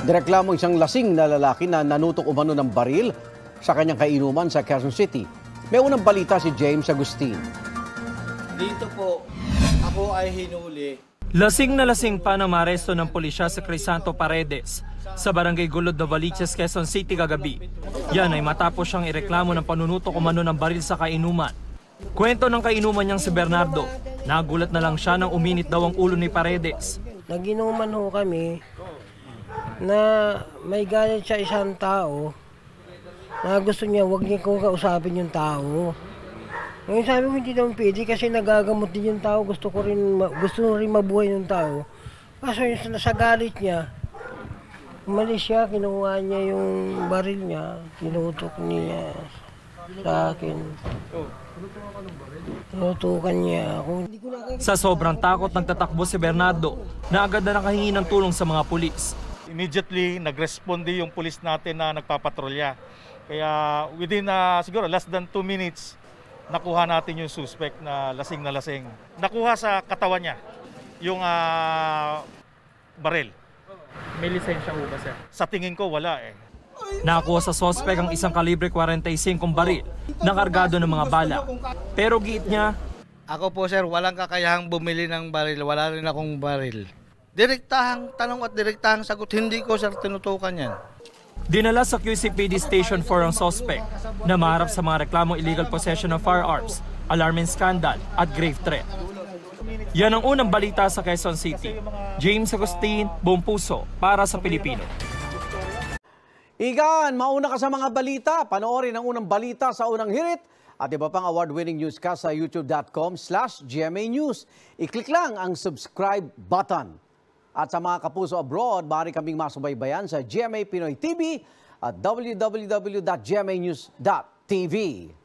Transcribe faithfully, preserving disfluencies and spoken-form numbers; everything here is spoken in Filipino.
Inireklamo isang lasing na lalaki na nanutok umano ng baril sa kanyang kainuman sa Quezon City. May unang balita si James Agustin. Dito po, ako ay hinuli. Lasing na lasing pa na maaresto ng pulisya sa Crisanto Paredes sa barangay Gulod Novaliches, Quezon City kagabi. Yan ay matapos siyang ireklamo ng panunutok umano ng baril sa kainuman. Kwento ng kainuman niyang si Bernardo, nagulat na lang siya nang uminit daw ang ulo ni Paredes. Naginuman ho kami na may galit sa isang tao na gusto niya wag niya kong kausapin yung tao. Ngayon sabi ko hindi naman pwede kasi nagagamot din yung tao, gusto ko rin, gusto rin mabuhay yung tao. Kaso yung sa galit niya, umalis siya, kinuha niya yung baril niya, tinutok niya sa akin. Tinutukan niya ako. Sa sobrang takot nagtatakbo si Bernardo na agad na nakahingi ng tulong sa mga pulis. Immediately nag-responde yung pulis natin na nagpapatrolya. Kaya within uh, siguro less than two minutes, nakuha natin yung suspect na lasing na lasing. Nakuha sa katawan niya yung uh, baril. May lisensya po ba, sir? Sa tingin ko wala eh. Nakuha sa suspect ang isang kalibre forty-five baril na kargado ng mga bala. Pero giit niya, Ako po sir, walang kakayahang bumili ng baril. Wala rin akong baril. Direktahang tanong at direktahang sagot, hindi ko sir tinutukan yan. dinala sa Q C P D Station four ang suspect na maharap sa mga reklamong illegal possession of firearms, alarming scandal at grave threat. Yan ang unang balita sa Quezon City. James Agustin, Buong Puso, para sa Pilipino. Igan, mauna ka sa mga balita. Panoorin ang unang balita sa unang hirit at iba pang award-winning newscast sa youtube.com slash GMA News. I-click lang ang subscribe button. At sa mga kapuso abroad, maaari kaming masubaybayan sa G M A Pinoy T V at w w w dot g m a news dot t v.